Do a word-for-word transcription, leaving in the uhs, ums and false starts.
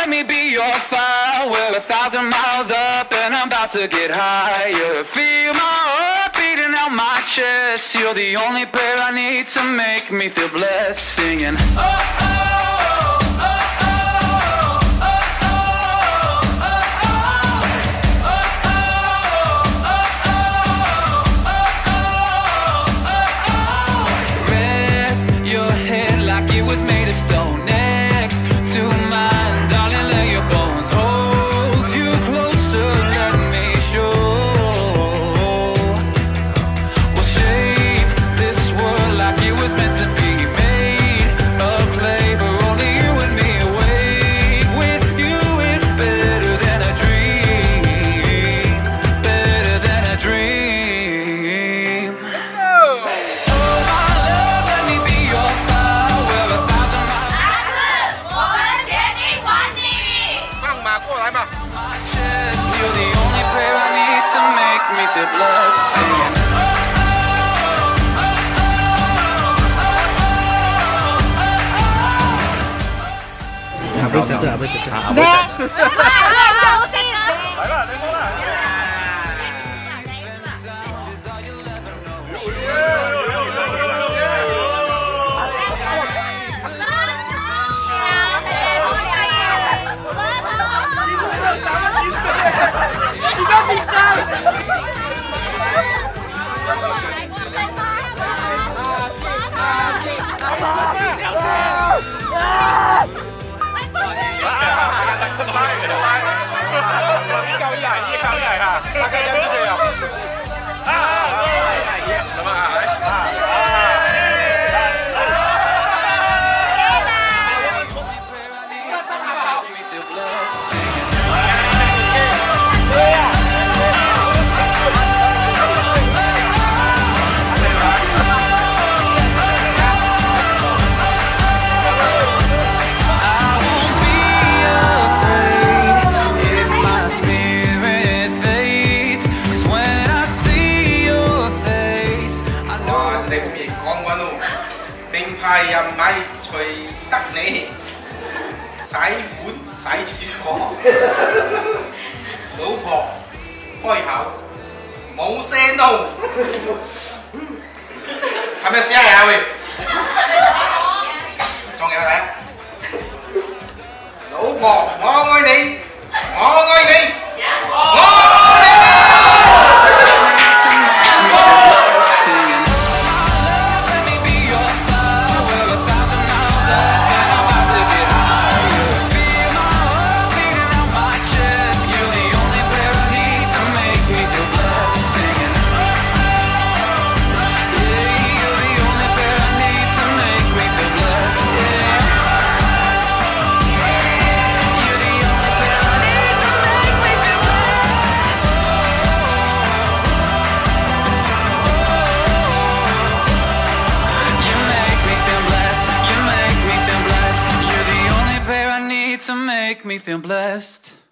let me be your fire. We're a thousand miles up and I'm about to get higher. Feel my heart beating out my chest. You're the only prayer I need to make me feel blessed. Singing, oh, oh, oh, oh, oh, oh, oh, oh. Rest your head like it was made of stone. Next to mine, darling, lay your bones. Hold you closer, let me show. We'll shape this world like it was meant to be. Made of clay for only you and me. Awake with you is better than a dream. Better than a dream. Let's go! Oh my love, let me be your fire. We're a thousand miles. 我们决定还你。 放马过来嘛！ You're the only prayer I need to make me feel blessed. Singing, 啊，不是这，不是这，啊，不咩？ 是。 快收先啦！ 来了，你过来。 你不要紧张。 你夠曳，你夠曳嚇，大家忍住先啊！啊，咁啊， 名牌又唔係隨得你洗碗洗廁所，老婆開口冇聲咯，係咪試下呀喂？仲有睇，老婆我愛你，我愛你，我愛你。 To make me feel blessed.